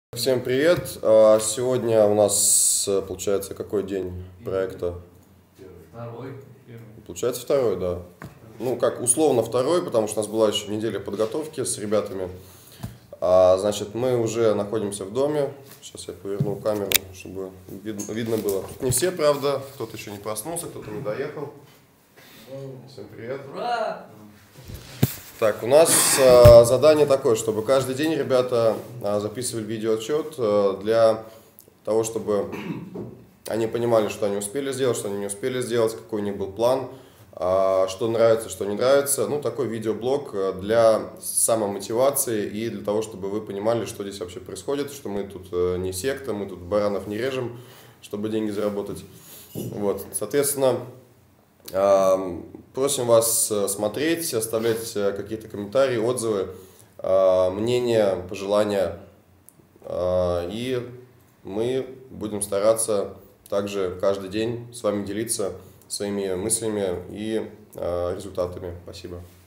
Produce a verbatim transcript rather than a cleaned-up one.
Всем привет! А, Сегодня у нас, получается, какой день проекта? Второй. Получается, второй, да. Ну, как условно второй, потому что у нас была еще неделя подготовки с ребятами. А, значит, мы уже находимся в доме. Сейчас я поверну камеру, чтобы видно, видно было. Тут не все, правда. Кто-то еще не проснулся, кто-то не доехал. Всем привет! Ура! Так, у нас э, задание такое, чтобы каждый день ребята э, записывали видеоотчет э, для того, чтобы они понимали, что они успели сделать, что они не успели сделать, какой у них был план, э, что нравится, что не нравится. Ну, такой видеоблог для самомотивации и для того, чтобы вы понимали, что здесь вообще происходит, что мы тут э, не секта, мы тут баранов не режем, чтобы деньги заработать. Вот, соответственно... Просим вас смотреть, оставлять какие-то комментарии, отзывы, мнения, пожелания. И мы будем стараться также каждый день с вами делиться своими мыслями и результатами. Спасибо.